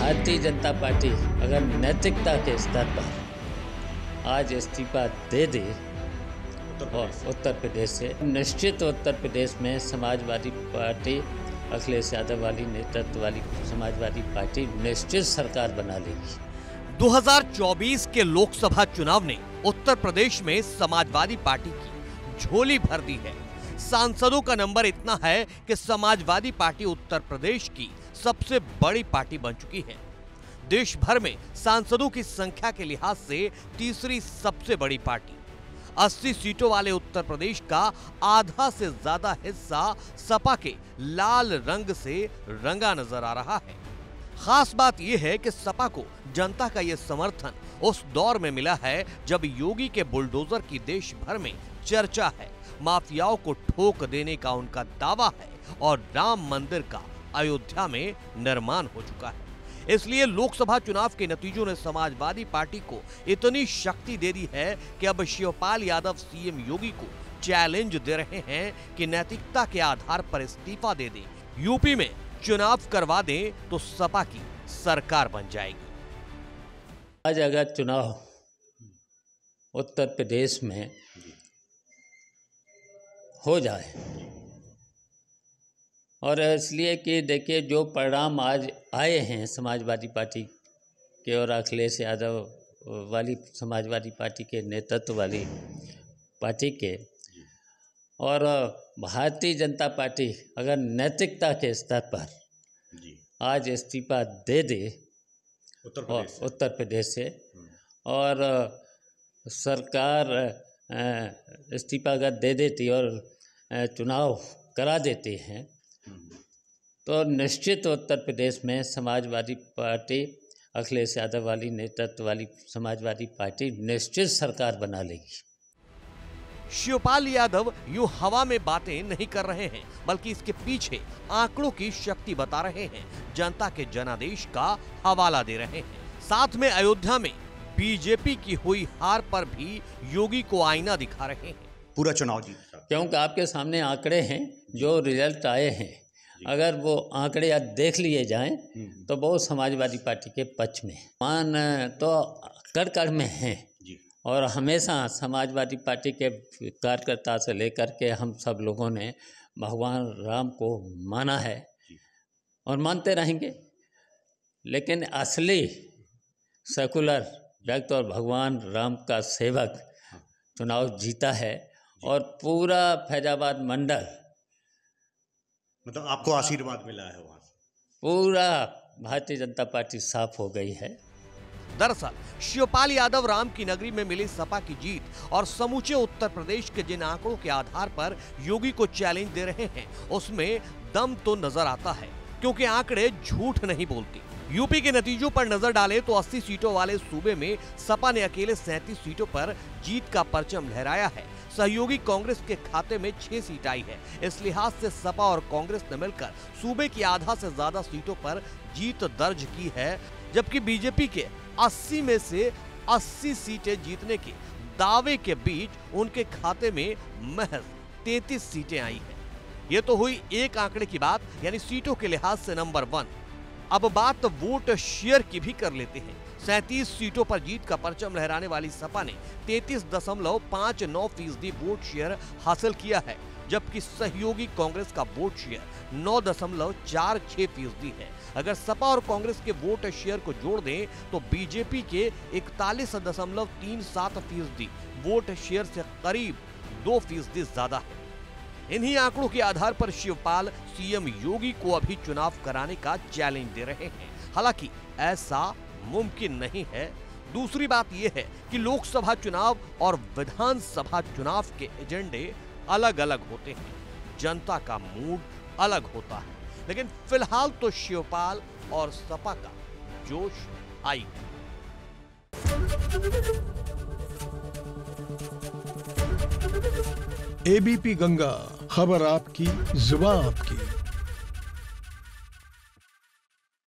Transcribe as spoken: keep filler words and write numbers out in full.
Bharatiya Janata party अगर नैतिकता के स्तर पर आज इस्तीफा दे दे और उत्तर प्रदेश से, निश्चित उत्तर प्रदेश में समाजवादी पार्टी, अखिलेश यादव वाली नेतृत्व वाली समाजवादी पार्टी निश्चित सरकार बना लेगी। दो हज़ार चौबीस के लोकसभा चुनाव ने उत्तर प्रदेश में समाजवादी पार्टी की झोली भर दी है। सांसदों का नंबर इतना है कि समाजवादी पार्टी उत्तर प्रदेश की सबसे बड़ी पार्टी बन चुकी है। देश भर में सांसदों की संख्या के लिहाज से तीसरी सबसे बड़ी पार्टी। अस्सी सीटों वाले उत्तर प्रदेश का आधा से ज्यादा हिस्सा सपा के लाल रंग से रंगा नजर आ रहा है। खास बात यह है कि सपा को जनता का यह समर्थन उस दौर में मिला है जब योगी के बुलडोजर की देश भर में चर्चा है, माफियाओं को ठोक देने का उनका दावा है और राम मंदिर का अयोध्या में निर्माण हो चुका है। इसलिए लोकसभा चुनाव के नतीजों ने समाजवादी पार्टी को इतनी शक्ति दे दी है कि अब शिवपाल यादव सीएम योगी को चैलेंज दे रहे हैं कि नैतिकता के आधार पर इस्तीफा दे दें, यूपी में चुनाव करवा दें तो सपा की सरकार बन जाएगी। आज अगर चुनाव उत्तर प्रदेश में हो जाए, और इसलिए कि देखिए जो परिणाम आज आए हैं समाजवादी पार्टी के और अखिलेश यादव वाली समाजवादी पार्टी के नेतृत्व वाली पार्टी के, और भारतीय जनता पार्टी अगर नैतिकता के स्तर पर आज इस्तीफा दे दे उत्तर प्रदेश से, उत्तर प्रदेश से और सरकार इस्तीफा अगर दे देती और चुनाव करा देते हैं तो निश्चित उत्तर प्रदेश में समाजवादी पार्टी, अखिलेश यादव वाली नेतृत्व वाली समाजवादी पार्टी निश्चित सरकार बना लेगी। शिवपाल यादव यूं हवा में बातें नहीं कर रहे हैं, बल्कि इसके पीछे आंकड़ों की शक्ति बता रहे हैं, जनता के जनादेश का हवाला दे रहे हैं। साथ में अयोध्या में बीजेपी की हुई हार पर भी योगी को आईना दिखा रहे हैं। पूरा चुनाव जीत, क्योंकि आपके सामने आंकड़े हैं, जो रिजल्ट आए हैं, अगर वो आंकड़े आज देख लिए जाएं तो बहुत समाजवादी पार्टी के पक्ष में मान तो कड़ कड़ में हैं। और हमेशा समाजवादी पार्टी के कार्यकर्ता से लेकर के हम सब लोगों ने भगवान राम को माना है और मानते रहेंगे, लेकिन असली सेकुलर व्यक्ति और भगवान राम का सेवक चुनाव जीता है और पूरा फैजाबाद मंडल, मतलब आपको आशीर्वाद मिला है वहां से, पूरा भारतीय जनता पार्टी साफ हो गई है। दरअसल शिवपाल यादव राम की नगरी में मिली सपा की जीत और समूचे उत्तर प्रदेश के जिन आंकड़ों के आधार पर योगी को चैलेंज दे रहे हैं उसमें दम तो नजर आता है, क्योंकि आंकड़े झूठ नहीं बोलती। यूपी के नतीजों पर नजर डालें तो अस्सी सीटों वाले सूबे में सपा ने अकेले सैंतीस सीटों पर जीत का परचम लहराया है। सहयोगी कांग्रेस के खाते में छह सीट आई है। इस लिहाज से सपा और कांग्रेस ने मिलकर सूबे की आधा से ज्यादा सीटों पर जीत दर्ज की है, जबकि बीजेपी के अस्सी में से अस्सी सीटें जीतने के दावे के बीच उनके खाते में महज तैंतीस सीटें आई हैं। ये तो हुई एक आंकड़े की बात, यानी सीटों के लिहाज से नंबर वन। अब बात वोट शेयर की भी कर लेते हैं। सैंतीस सीटों पर जीत का परचम लहराने वाली सपा ने तैंतीस दशमलव पाँच नौ फीसदी वोट शेयर हासिल किया है, जबकि सहयोगी कांग्रेस का वोट शेयर नौ दशमलव चार छह फीसदी है। अगर सपा और कांग्रेस के वोट शेयर को जोड़ दें तो बीजेपी के इकतालीस दशमलव तीन सात फीसदी वोट शेयर से करीब दो फीसदी ज्यादा है। इन्हीं आंकड़ों के आधार पर शिवपाल सीएम योगी को अभी चुनाव कराने का चैलेंज दे रहे हैं। हालांकि ऐसा मुमकिन नहीं है। दूसरी बात यह है कि लोकसभा चुनाव और विधानसभा चुनाव के एजेंडे अलग अलग होते हैं, जनता का मूड अलग होता है, लेकिन फिलहाल तो शिवपाल और सपा का जोश हाई है। एबीपी गंगा, खबर आपकी, जुबान आपकी।